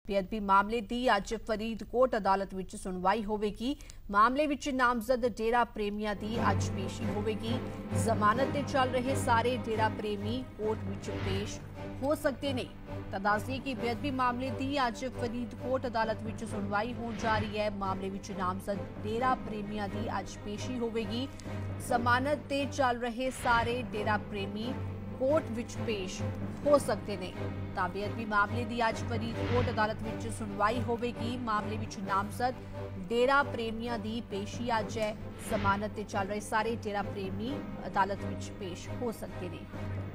बेअदबी मामले की अज फरीदकोट अदालत विच सुनवाई होवेगी। मामले विच नामजद डेरा प्रेमियां की अज पेशी होवेगी। जमानत ते चल रहे सारे डेरा प्रेमी कोर्ट विच पेश हो सकते ने। दस्सिए कि बेअदबी मामले की अज फरीदकोट अदालत विच सुनवाई होण जा रही है। मामले विच नामजद डेरा प्रेमियां की अज पेशी होवेगी। जमानत ते चल रहे सारे डेरा प्रेमी कोर्ट विच पेश हो सकते ने। तां बेअदबी मामले की अज फरीदकोट अदालत विच सुनवाई होवेगी। मामले विच नामजद डेरा प्रेमियां की पेशी अज है। जमानत ते चल रहे सारे डेरा प्रेमी अदालत विच पेश हो सकते ने।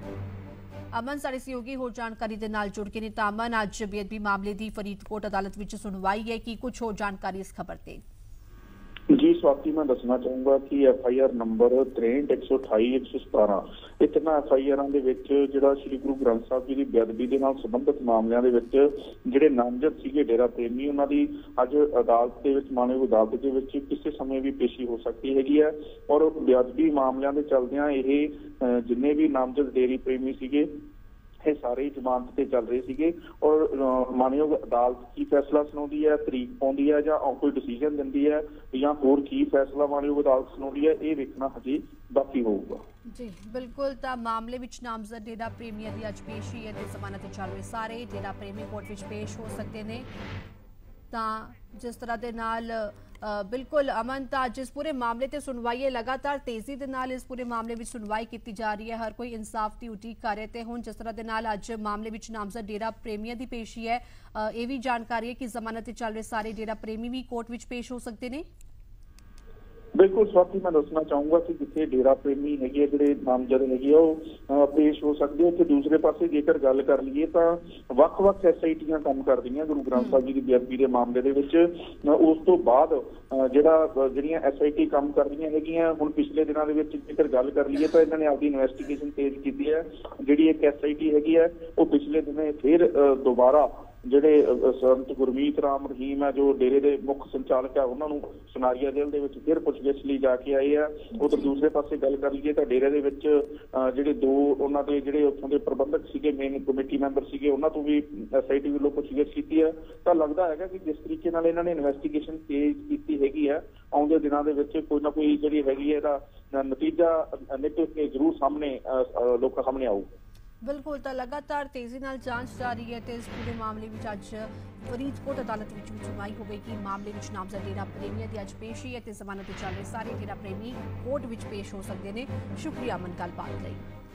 अमन साढ़े सहयोगी होर जानकारी दे नाल जुड़ के ने। तां अमन, अज बेअदबी मामले की फरीदकोट अदालत विच सुनवाई है कि कुछ होर जानकारी इस खबर ते? जी स्वाति, मैं दसना चाहूंगा कि FIR नंबर 63 128 117 इतना FIR जिहड़ा श्री गुरु ग्रंथ साहब जी की बेअदबी के नाल संबंधित मामलों के जिहड़े नामजद सीगे डेरा प्रेमी उन्हां दी अज अदालत के मानयोग अदालत के किसी समय भी पेशी हो सकती हैगी है। और बेअदबी मामलों के चलदियां ये जिन्ने भी नामजद डेरी प्रेमी सीगे ये सारे जमानत पे चल रहे थे। और मानयोग अदालत की फैसला सुनाती है, तरीक पाती है, या कोई डिसीजन दिंदी है, या होर की फैसला मानयोग अदालत सुनाती है, ये देखना हजे बाकी होगा। जी बिल्कुल। तो मामले विच नामजद डेरा प्रेमियों की अज पेशी है। जमानत चल रहे सारे डेरा प्रेमी कोर्ट विच पेश हो सकते हैं। जिस तरह के नाल बिल्कुल अमन, अज इस पूरे मामले ते सुनवाई है। लगातार तेजी के नाल इस पूरे मामले में सुनवाई की जा रही है। हर कोई इंसाफ की उਡੀक कर रहे थे। हुण जिस तरह के नाल अज मामले में नामजद डेरा प्रेमियों की पेशी है, ये भी जानकारी है कि जमानत चल रहे सारे डेरा प्रेमी भी कोर्ट में पेश हो सकते हैं। बिल्कुल स्वाति, मैं दसना चाहूंगा कि जिथे डेरा प्रेमी है जिहड़े नामजद है पेश हो सकते हैं। दूसरे पासे जेकर गल कर लीए तो वख-वख SITयां काम करदियां गुरु ग्रंथ साहब जी की बेअदबी के मामले दे विच। उस तो बाद जिहड़ियां SIT काम करदियां हैगियां, हुण पिछले दिनां दे विच जेकर गल कर लीए तो इन्हां ने आपकी इन्वेस्टिगेशन तेज की है। जिहड़ी एक SIT हैगी है वो पिछले दिने फिर दोबारा ਜਿਹੜੇ संत गुरमीत राम रहीम है जो डेरे के मुख संचालक है उन्होंने सुनारिया जेल के फिर पुछगिछ लिए जाके आए हैं। उधर दूसरे पासे गल कर लीए तो डेरे के ਜਿਹੜੇ दो उन्होंने ਜਿਹੜੇ ਉੱਥੋਂ ਦੇ ਪ੍ਰਬੰਧਕ ਸੀਗੇ, ਮੇਨ कमेटी मैंबर ਸੀਗੇ, ਉਹਨਾਂ ਤੋਂ भी SIT ਵੱਲੋਂ ਪੁੱਛਗਿੱਛ ਕੀਤੀ ਹੈ। ਤਾਂ ਲੱਗਦਾ ਹੈਗਾ ਕਿ ਜਿਸ ਤਰੀਕੇ ਨਾਲ ਇਹਨਾਂ ਨੇ ਇਨਵੈਸਟੀਗੇਸ਼ਨ ਤੇਜ਼ ਕੀਤੀ ਹੈਗੀ ਹੈ, ਆਉਂਦੇ ਦਿਨਾਂ ਦੇ ਵਿੱਚ ਕੋਈ ਨਾ ਕੋਈ ਜਿਹੜੀ ਹੈਗੀ ਹੈ ਇਹਦਾ ਨਤੀਜਾ ਨਿਕਲ ਕੇ ਜ਼ਰੂਰ ਸਾਹਮਣੇ ਲੋਕਾਂ ਸਾਹਮਣੇ ਆਊਗਾ। बिल्कुल। तो लगातार तेजी नाल जांच जारी है। तो इस पूरे मामले में अज फरीदकोट अदालत में सुनवाई होगी। मामले में नामजद डेरा प्रेमियों की अज पेशी है। जमानत चल रहे सारे डेरा प्रेमी कोर्ट में पेश हो सकते हैं। शुक्रिया अमन गलबात लई।